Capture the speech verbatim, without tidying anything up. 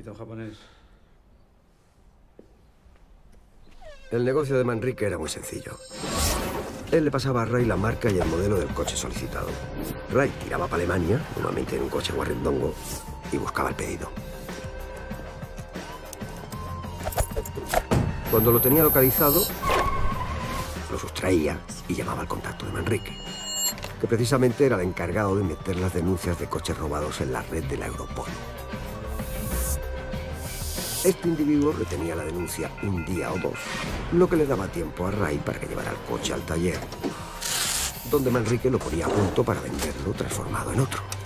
invita un japonés. El negocio de Manrique era muy sencillo. Él le pasaba a Ray la marca y el modelo del coche solicitado. Ray tiraba para Alemania, normalmente en un coche guarrindongo, y buscaba el pedido. Cuando lo tenía localizado, lo sustraía y llamaba al contacto de Manrique, que precisamente era el encargado de meter las denuncias de coches robados en la red de la Europol. Este individuo retenía la denuncia un día o dos, lo que le daba tiempo a Ray para que llevara el coche al taller, donde Manrique lo ponía a punto para venderlo transformado en otro.